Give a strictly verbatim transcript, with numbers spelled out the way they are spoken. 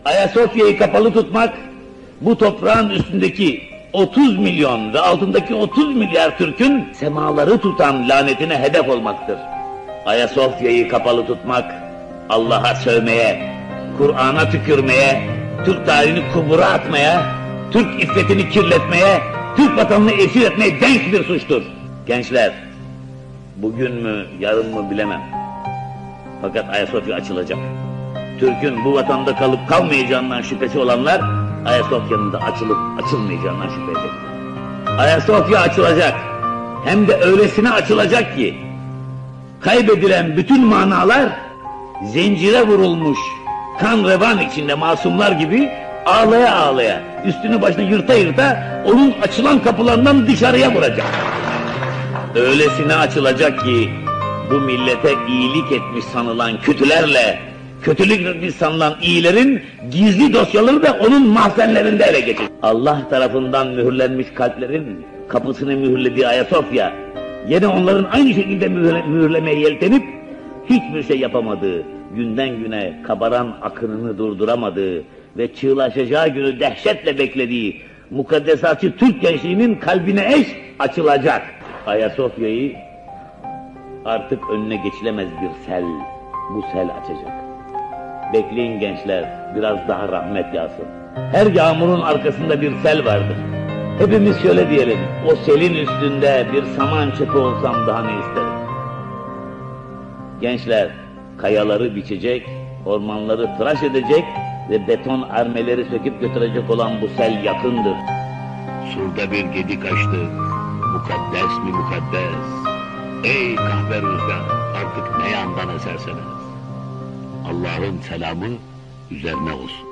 Ayasofya'yı kapalı tutmak, bu toprağın üstündeki otuz milyon ve altındaki otuz milyar Türk'ün semaları tutan lanetine hedef olmaktır. Ayasofya'yı kapalı tutmak, Allah'a sövmeye, Kur'an'a tükürmeye, Türk tarihini kubura atmaya, Türk iffetini kirletmeye, Türk vatanını esir etmeye denk bir suçtur. Gençler, bugün mü, yarın mı bilemem. Fakat Ayasofya açılacak. Türk'ün bu vatanda kalıp kalmayacağından şüphesi olanlar, Ayasofya'nın da açılıp açılmayacağından şüphe eder. Ayasofya açılacak. Hem de öylesine açılacak ki, kaybedilen bütün manalar, zincire vurulmuş, kan revan içinde masumlar gibi ağlaya ağlaya, üstünü başını yırta yırta, onun açılan kapılarından dışarıya vuracak. Öylesine açılacak ki, bu millete iyilik etmiş sanılan kötülerle, kötülük etmiş sanılan iyilerin gizli dosyaları da onun mahzenlerinde ele geçecek. Allah tarafından mühürlenmiş kalplerin kapısını mühürlediği Ayasofya, yine onların aynı şekilde mühürle, mühürlemeye yeltenip, hiçbir şey yapamadığı, günden güne kabaran akınını durduramadığı ve çığlaşacağı günü dehşetle beklediği mukaddesatçı Türk gençliğinin kalbine eş açılacak. Ayasofya'yı artık önüne geçilemez bir sel, bu sel açacak. Bekleyin gençler, biraz daha rahmet yağsın. Her yağmurun arkasında bir sel vardır. Hepimiz şöyle diyelim, o selin üstünde bir saman çöpü olsam daha ne isterim? Gençler, kayaları biçecek, ormanları tıraş edecek ve beton armeleri söküp götürecek olan bu sel yakındır. Surda bir gedik açtık, mukaddes mi mukaddes? Ey kahve rüzgar, artık ne yandan eserseniz. Allah'ın selamı üzerine olsun.